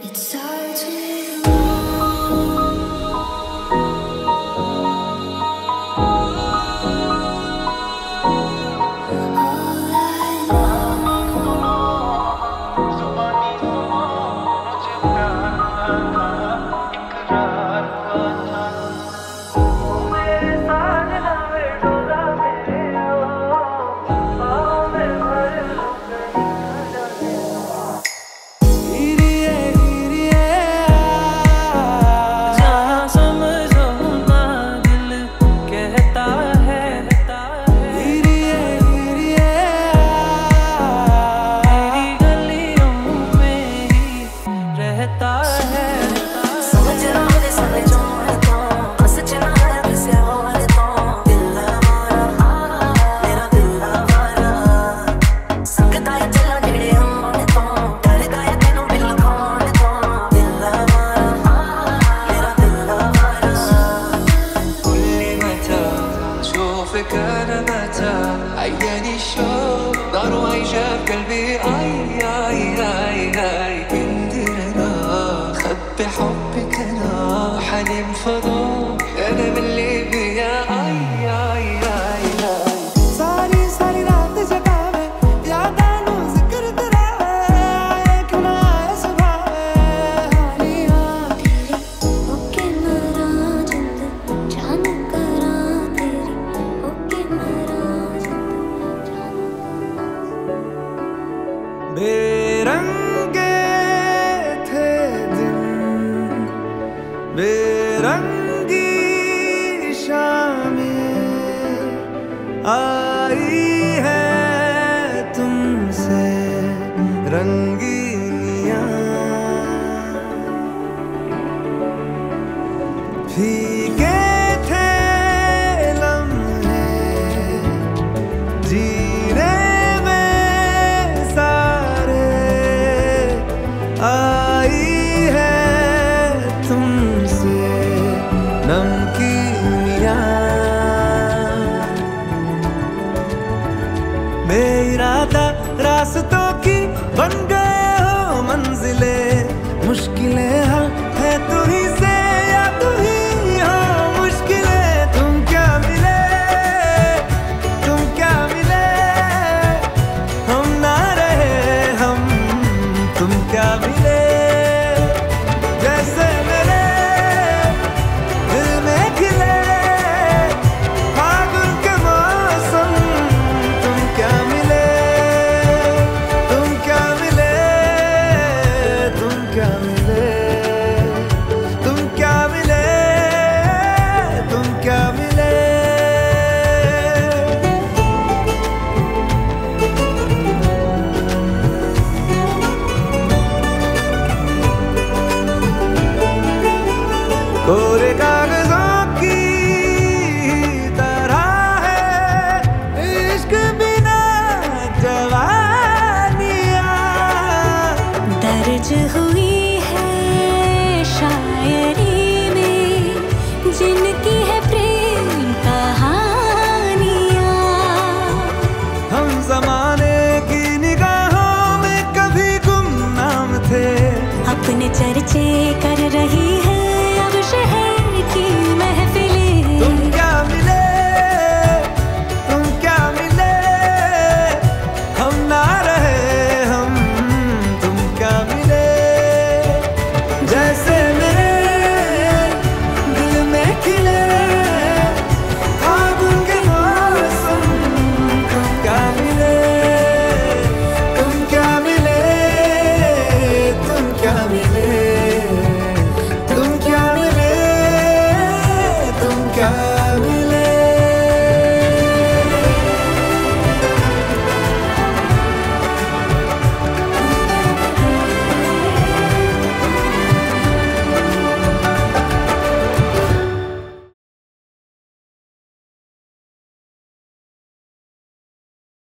عياني الشوق نار وعيشة في قلبي اي بندرنا خبي حبك انا حليم فضا انا من اللي بيا اي सारी सारी रात जगावे यादां नू जिक्र करावे एक ना सुभावे हालियां तेरी ओके मरा जिंद जान करा तेरी ओके मरा जिंद जान बेरंगे थे दिन बेरंगी शामें आई है तुमसे रंगीनियां फीके थे लम्हे जीने में सारे आई है तुमसे नमकीनियां बेइरादा रास्तों की बन गए हो मंजिले मुश्किलें हल है तू ही से या तू ही हो मुश्किलें तुम क्या मिले हम ना रहे हम तुम क्या मिले जैसे मेरे दिल में खिले फागुन के मौसम तुम क्या मिले तुम क्या मिले तुम क्या मिले तुम क्या मिले तुम क्या मिले कोरे कागजों की तरह है इश्क बिना जवानियां दर्ज हुई है शायरी में जिनकी है प्रेम कहानियां हम जमाने की निगाहों में कभी गुमनाम थे अपने चर्चे